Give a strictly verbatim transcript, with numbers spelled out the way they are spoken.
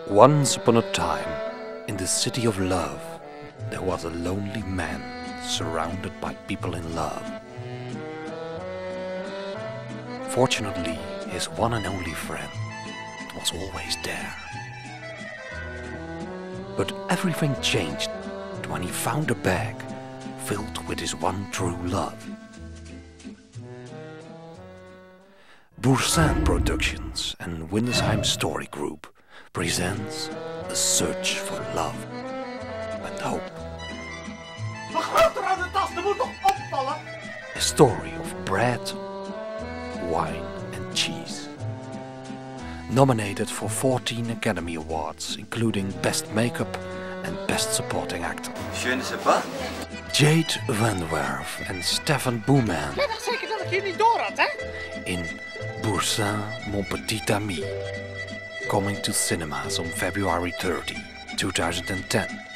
Once upon a time, in the city of love, there was a lonely man surrounded by people in love. Fortunately, his one and only friend was always there. But everything changed when he found a bag filled with his one true love. Boursin Productions and Windesheim Story Group presents A Search for Love and Hope. A story of bread, wine and cheese. Nominated for fourteen Academy Awards, including Best Makeup and Best Supporting Actor. Je ne sais pas. Jade Van Werf en Stefan Boursin Jij dacht zeker dat ik je niet door had, hè? in Boursin, Mon Petit Ami. Coming to cinemas on February thirtieth, two thousand ten.